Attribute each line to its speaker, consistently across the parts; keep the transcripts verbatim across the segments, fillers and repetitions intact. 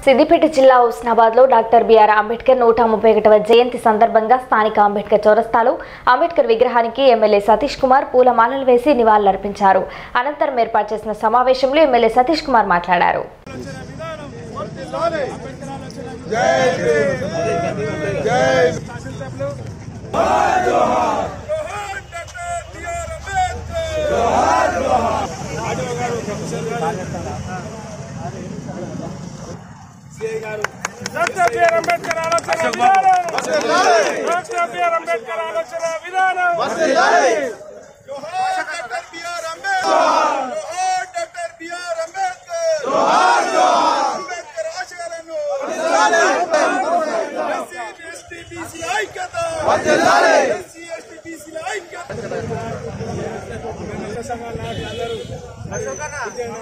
Speaker 1: సిద్దిపేట జిల్లా హుస్నాబాద్ లో doctor BR Ambedkar నూట ముప్పై ఒకటవ జయంతి సందర్భంగా స్థానిక అంబేద్కర్ చౌరస్తాలో అంబేద్కర్ విగ్రహానికి ఎమ్మెల్యే సతీష్ కుమార్ పూలమాలలు వేసి నివాళులర్పించారు. అనంతరం ఏర్పాటు చేసిన సమావేశంలో ఎమ్మెల్యే సతీష్ కుమార్ మాట్లాడారు.
Speaker 2: డాక్టర్ బిఆర్ అంబేద్కర్ ఆలోచన విధానం వర్ధిల్లాలి. డాక్టర్ బిఆర్ అంబేద్కర్ ఆలోచన విధానం వర్ధిల్లాలి. జోహార్ డాక్టర్ బిఆర్ అంబేద్కర్. జోహార్ డాక్టర్ బిఆర్ అంబేద్కర్. జోహార్ జోహార్ అంబేద్కర్ ఆశయాలను వర్ధిల్లాలి. ఎస్సీ ఎస్టీ బీసీ ఐక్యత వర్ధిల్లాలి. ఎస్సీ ఎస్టీ బీసీ ఐక్యత. సంఘాల నాయకులందరూ అశోకన్న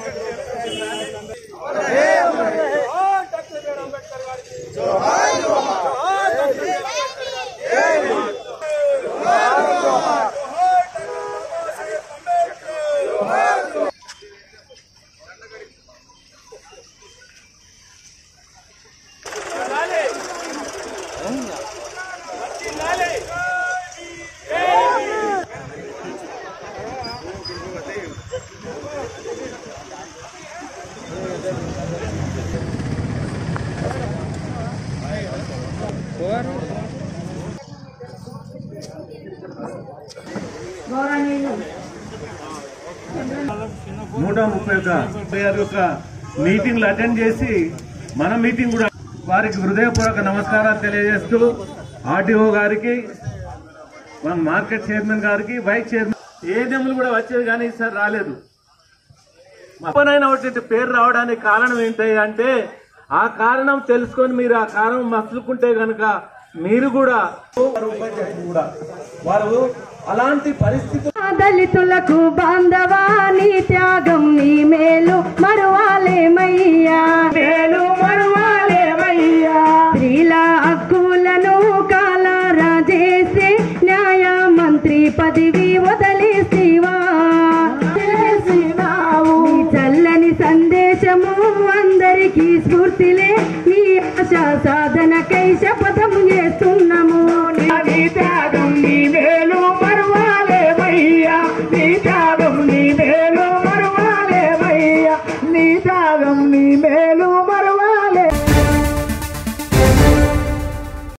Speaker 3: నూట ముప్పై ఒక యొక్క మీటింగ్లు అటెండ్ చేసి మన మీటింగ్ కూడా వారికి హృదయపూర్వక నమస్కారాలు తెలియజేస్తూ ఆర్టీఓ గారికి, మన మార్కెట్ చైర్మన్ గారికి, వైస్ చైర్మన్ ఏదెములు కూడా వచ్చేది కానీ ఈసారి రాలేదు. అప్పనైనా ఒకటి పేరు రావడానికి కారణం ఏంటి అంటే ఆ కారణం తెలుసుకొని మీరు ఆ కారణం మసులుకుంటే కనుక మీరు కూడా కూడా వారు అలాంటి పరిస్థితి
Speaker 4: దళితులకు బాంధవాని త్యాగం నీ మేలు మరువాలేమయ్యా మేలు మరువాలేమయ్యా స్త్రీల హక్కులను కాలారా చేసే న్యాయ మంత్రి పదవి వదిలేసివా నీ చల్లని సందేశము అందరికీ స్ఫూర్తిలే నీ ఆశా సాధనకై శపథం చేస్తూ